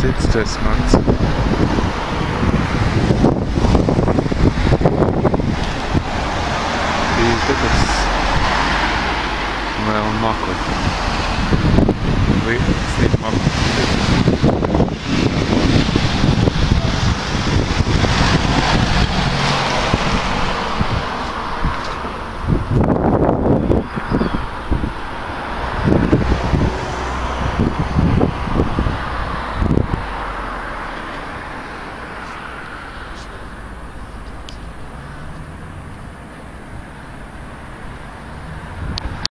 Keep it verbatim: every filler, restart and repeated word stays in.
sitzt das Ganze. И это с... Наверное, макро.